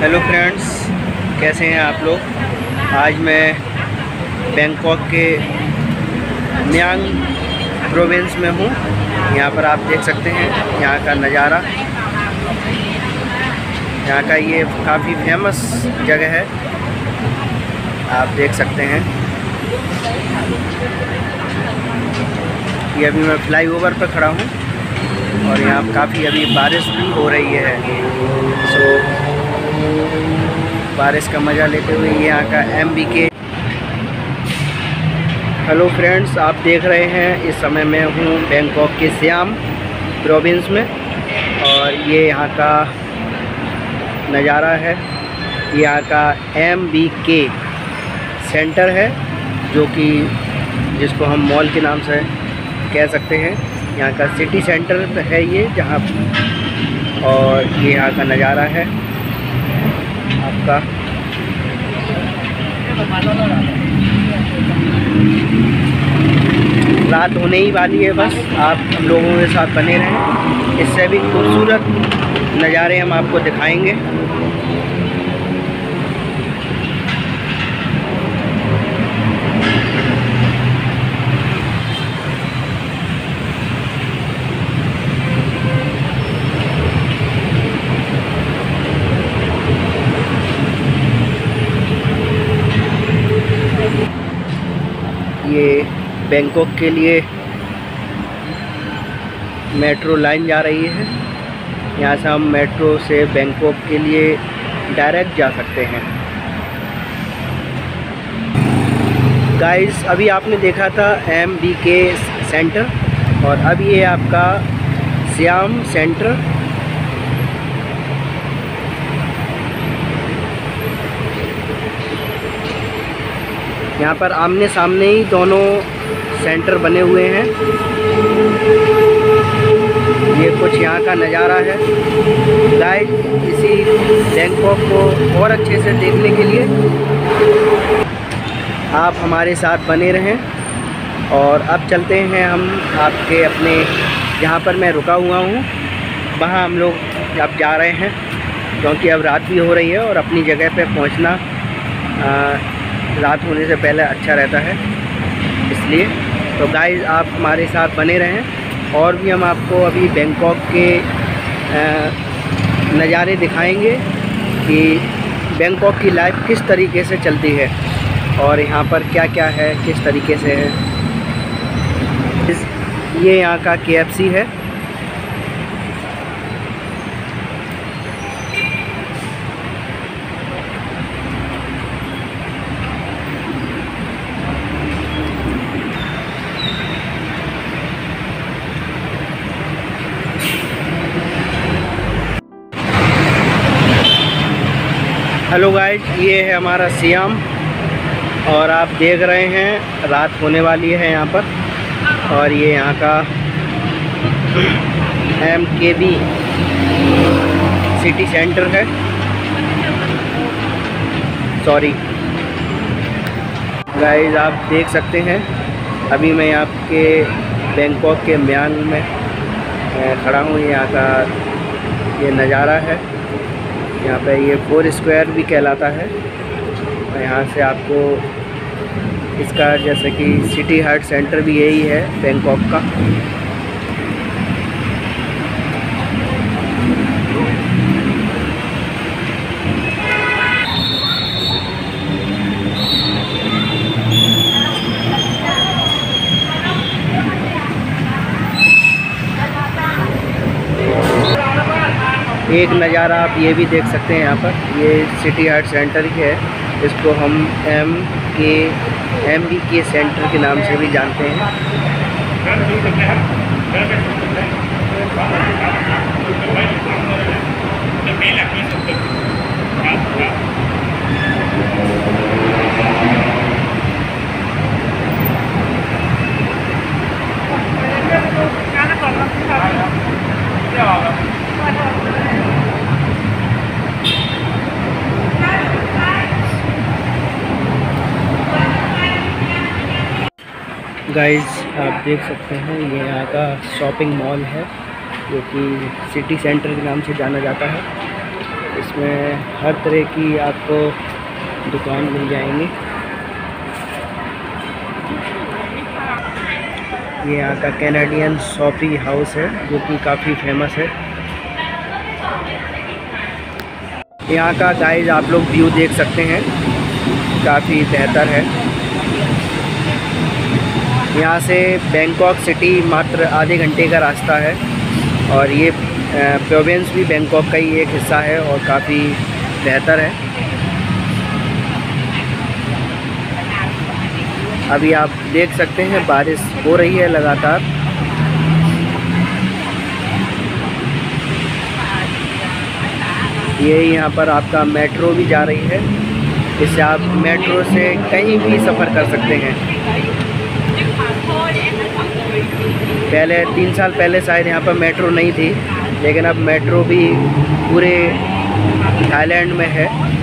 Hello friends, कैसे हैं आप लोग। आज मैं बैंकॉक के मियांग प्रोविंस में हूँ। यहाँ पर आप देख सकते हैं यहाँ का नज़ारा। यहाँ का ये काफ़ी फेमस जगह है, आप देख सकते हैं। ये अभी मैं फ्लाईओवर पर खड़ा हूँ और यहाँ काफ़ी अभी बारिश भी हो रही है। बारिश का मज़ा लेते हुए ये यहाँ का MBK। हेलो फ्रेंड्स, आप देख रहे हैं इस समय मैं हूँ बैंकॉक के सियाम प्रोविंस में और ये यहाँ का नज़ारा है। यहाँ का MBK सेंटर है, जो कि जिसको हम मॉल के नाम से कह सकते हैं। यहाँ का सिटी सेंटर है ये जहाँ, और ये यहाँ का नज़ारा है आपका। रात होने ही वाली है, बस आप हम लोगों के साथ बने रहें। इससे भी खूबसूरत नज़ारे हम आपको दिखाएंगे। ये बैंकॉक के लिए मेट्रो लाइन जा रही है। यहाँ से हम मेट्रो से बैंकॉक के लिए डायरेक्ट जा सकते हैं। गाइस, अभी आपने देखा था MBK सेंटर और अब ये आपका सियाम सेंटर। यहाँ पर आमने सामने ही दोनों सेंटर बने हुए हैं। ये कुछ यहाँ का नज़ारा है। गाइस, इसी बैंकॉक को और अच्छे से देखने के लिए आप हमारे साथ बने रहें। और अब चलते हैं हम आपके अपने जहाँ पर मैं रुका हुआ हूँ वहाँ हम लोग अब जा रहे हैं, क्योंकि अब रात भी हो रही है और अपनी जगह पे पहुँचना रात होने से पहले अच्छा रहता है, इसलिए। तो गाइस, आप हमारे साथ बने रहें और भी हम आपको अभी बैंकॉक के नज़ारे दिखाएंगे कि बैंकॉक की लाइफ किस तरीके से चलती है और यहाँ पर क्या क्या है, किस तरीके से है। ये यहाँ का KFC है। हेलो गाइज, ये है हमारा सियाम और आप देख रहे हैं रात होने वाली है यहाँ पर। और ये यहाँ का MKB सिटी सेंटर है। सॉरी गाइज, आप देख सकते हैं अभी मैं आपके बैंकॉक के मियांग में खड़ा हूँ। यहाँ का ये नज़ारा है। यहाँ पे ये 4 स्क्वायर भी कहलाता है। और यहाँ से आपको इसका जैसे कि सिटी हार्ट सेंटर भी यही है बैंकॉक का। एक नज़ारा आप ये भी देख सकते हैं यहाँ पर। ये सिटी हार्ट सेंटर ही है, इसको हम MBK सेंटर के नाम से भी जानते हैं। गाइस, आप देख सकते हैं ये यहाँ का शॉपिंग मॉल है, जो कि सिटी सेंटर के नाम से जाना जाता है। इसमें हर तरह की आपको दुकान मिल जाएंगी। ये यहाँ का कैनेडियन शॉपी हाउस है जो कि काफ़ी फेमस है। यहाँ का गाइस आप लोग व्यू देख सकते हैं, काफ़ी बेहतर है। यहाँ से बैंकॉक सिटी मात्र आधे घंटे का रास्ता है और ये प्रोविंस भी बैंकॉक का ही एक हिस्सा है और काफ़ी बेहतर है। अभी आप देख सकते हैं बारिश हो रही है लगातार। ये यहाँ पर आपका मेट्रो भी जा रही है, इससे आप मेट्रो से कहीं भी सफ़र कर सकते हैं। पहले 3 साल पहले शायद यहाँ पर मेट्रो नहीं थी, लेकिन अब मेट्रो भी पूरे थाईलैंड में है।